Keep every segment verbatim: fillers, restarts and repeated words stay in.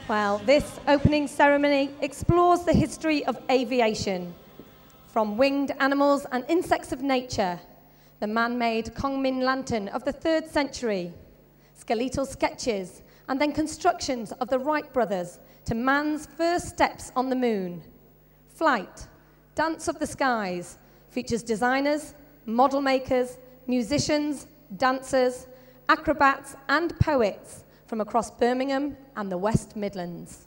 Well, this opening ceremony explores the history of aviation, from winged animals and insects of nature, the man-made Kongmin lantern of the third century, skeletal sketches, and then constructions of the Wright brothers to man's first steps on the moon. Flight, Dance of the Skies, features designers, model makers, musicians, dancers, acrobats, and poets from across Birmingham and the West Midlands.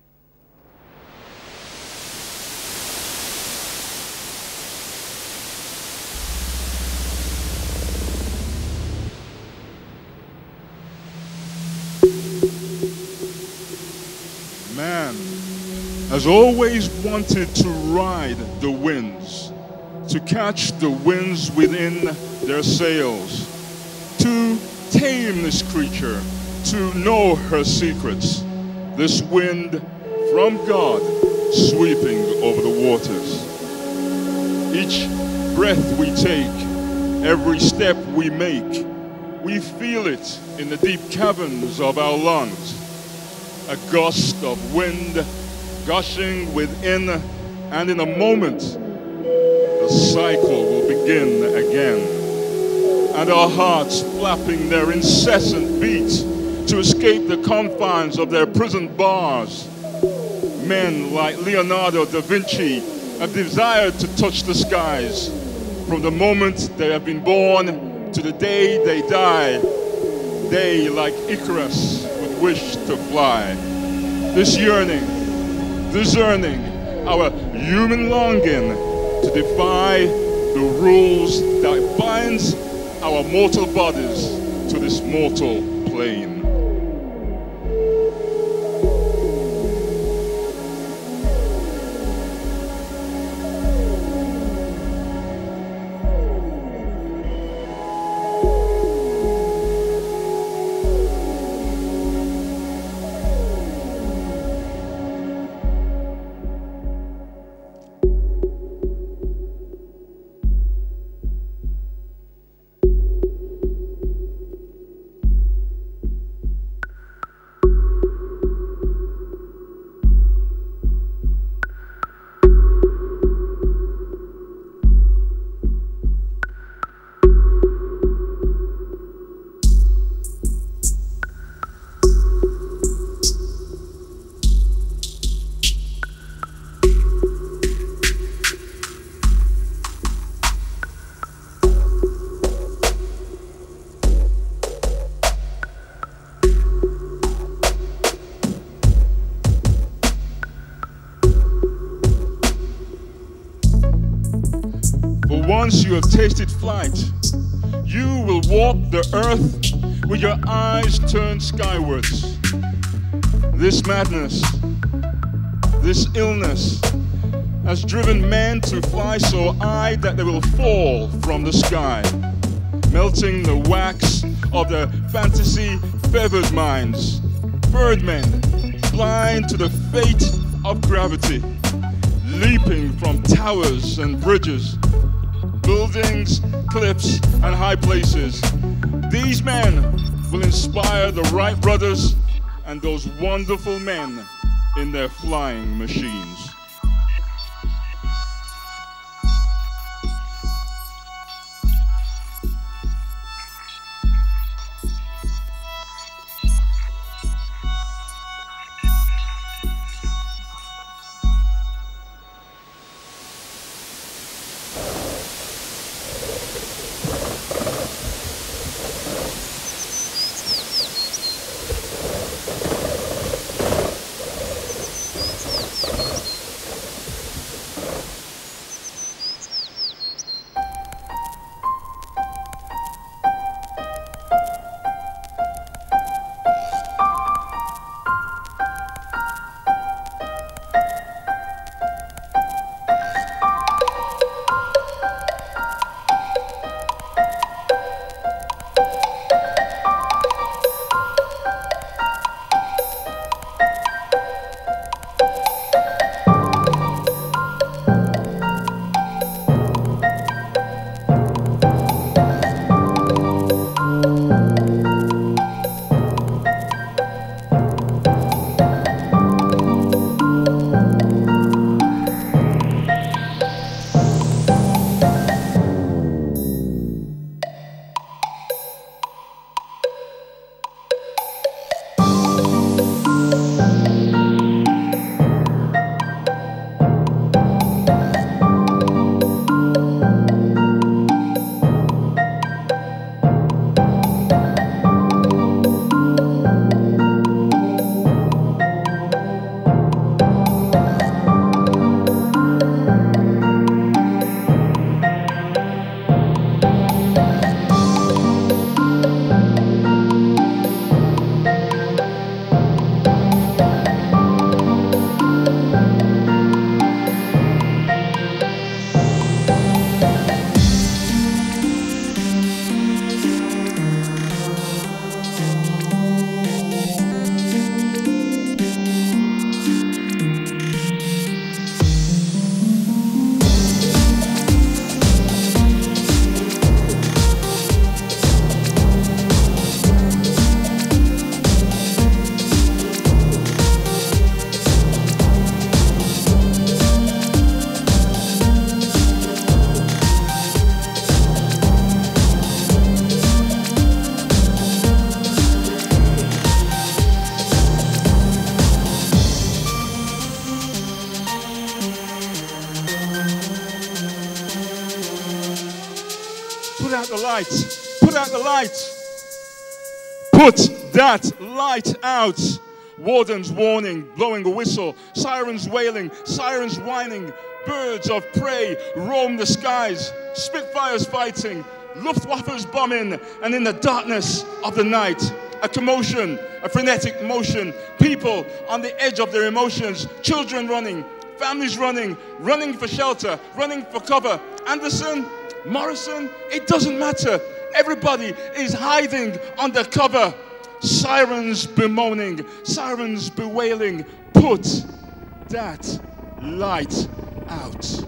Man has always wanted to ride the winds, to catch the winds within their sails, to tame this creature, to know her secrets. This wind from God sweeping over the waters. Each breath we take, every step we make, we feel it in the deep caverns of our lungs. A gust of wind gushing within, and in a moment, the cycle will begin again. And our hearts flapping their incessant beat to escape the confines of their prison bars. Men like Leonardo da Vinci have desired to touch the skies. From the moment they have been born to the day they die, they, like Icarus, would wish to fly. This yearning, discerning our human longing to defy the rules that binds our mortal bodies to this mortal plane. Once you have tasted flight, you will walk the earth with your eyes turned skywards. This madness, this illness, has driven men to fly so high that they will fall from the sky, melting the wax of their fantasy-feathered minds. Birdmen, blind to the fate of gravity, leaping from towers and bridges, buildings, cliffs, and high places. These men will inspire the Wright brothers and those wonderful men in their flying machines. light. Put out the light. Put that light out. Wardens warning, blowing a whistle, sirens wailing, sirens whining, birds of prey roam the skies, Spitfires fighting, Luftwaffe's bombing, and in the darkness of the night, a commotion, a frenetic motion, people on the edge of their emotions, children running, families running, running for shelter, running for cover. Anderson, Morrison, it doesn't matter. Everybody is hiding under cover. Sirens bemoaning, sirens bewailing. Put that light out.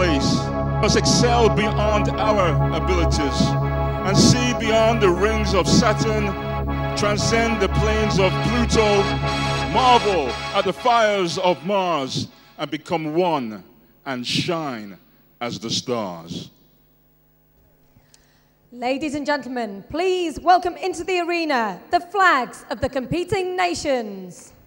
place. Let us excel beyond our abilities and see beyond the rings of Saturn, transcend the plains of Pluto, marvel at the fires of Mars, and become one and shine as the stars. Ladies and gentlemen, please welcome into the arena the flags of the competing nations.